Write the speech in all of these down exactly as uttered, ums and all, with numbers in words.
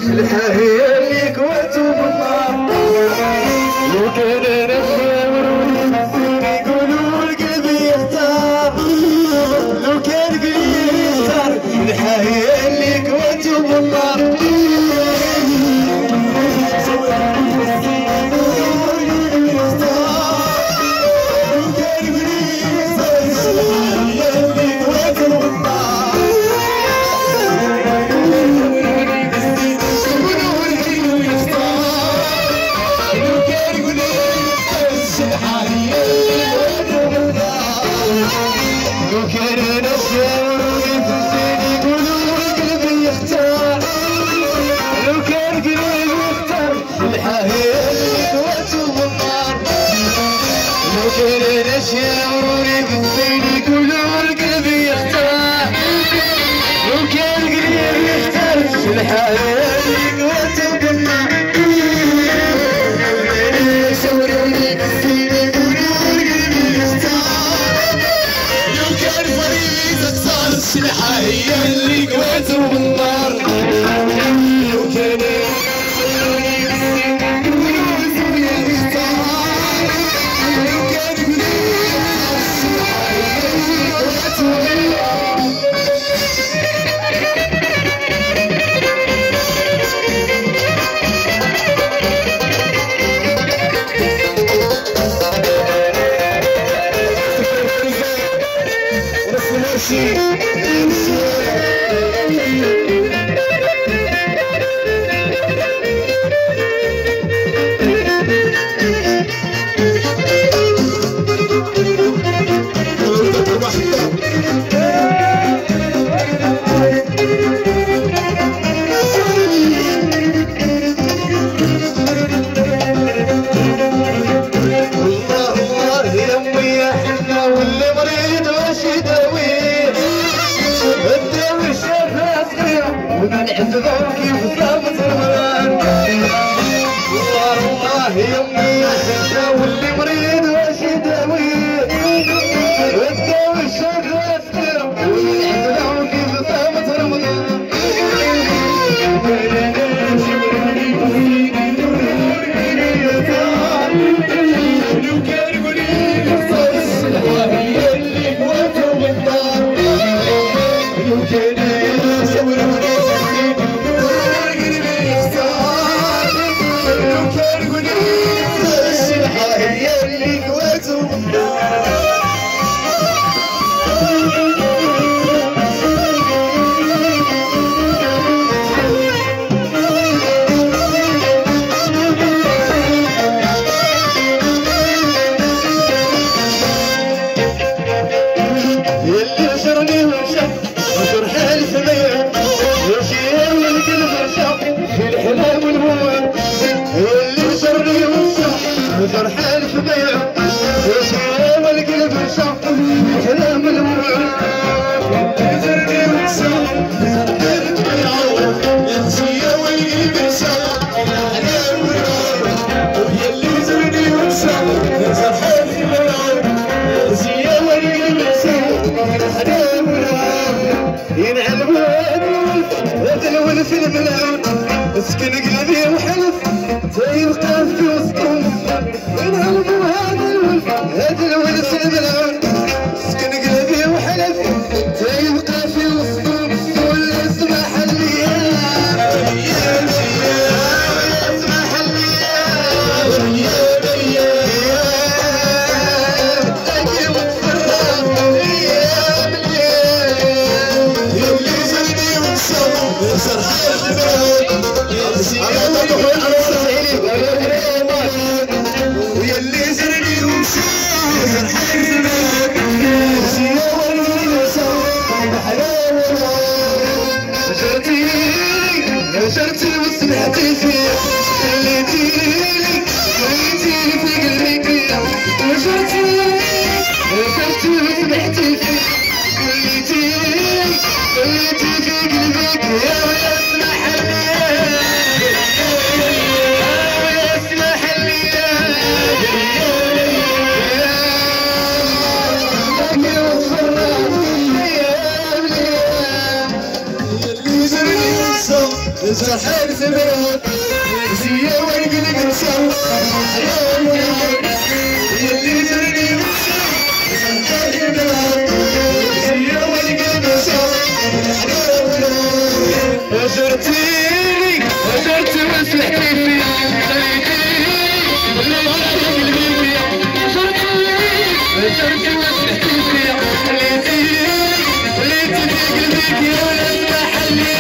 الحاهي اللي كويت بالنار لو كان نفسي يقولوا القلب يختار لو كان قلبي يختار الحاهي اللي كويت بالنار لو كان نسيوني بزين يقولوا القلب يختار لو كان قلبي يختار الحاهي اللي كويت بالنار لو كان نسيوني بزين يقولوا القلب يختار لو كان قلبي يختار الحاهي اللي كويت بالنار يسوروني بزين يقولوا القلب يختار السلحة هي اللي قويت بالنار لو كان العذاب كيف صابت رمضان والله والله يمي حتى واللي مريض واش يداويه الداوي الشر اسكر والعذاب كيف صابت رمضان لو كان يقولي السلوى هي اللي قوته بالدار لو كان يسوي فرحان في بيعه وشعر والقلب شق كلام الموعد يزرني وكسر فرحان في بيعه ينسي والقلب شق كلام الموعد يلي يزرني وكسر فرحان في بيعه ينسي والقلب شق كلام الموعد ينعم هذا الولف هذا الولف الملعون اسكن قلبي وحلف تيبقى في وسطهم ينهضوا هذا الولف هذا الولف الملعون سكن قلبي وحلف تيبقى في وسطهم والاسمح الليال ايام ايام اسمح الليال ايام ايام تجي وتفرح ايام ايام يلي زيني ونصب سرحان البلاد يا سيدي ويلي زرني ومشي فرحان زمان نشرتي نشرتي وسمعتي فيا خليتيني خليتيني في قلبي نشرتي نشرتي وسمعتي فيا خليتيني خليتي في قلبي يا اسمح الليل يا اسمح الليل اللي زرني وصل صاحب سبب نسيه ونقلق نسوا يلي زرني نسيه ونقلق نسوا هجرتيني هجرتي وسحتي فيا هجرتي وسحتي فيا خليتي خليتي في قلبك يا ولد محلي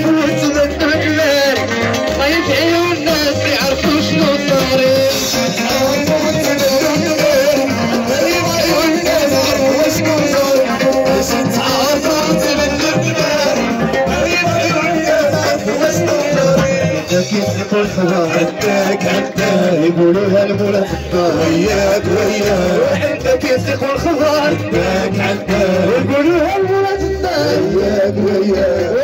ما يدعي الناس يعرفوا شنو صار. كيسقوا الخضار عندك عندك يقولوها المولى في الدار وياك وياك انت كيسقوا الخضار عندك عندك يقولوها المولى في الدار وياك وياك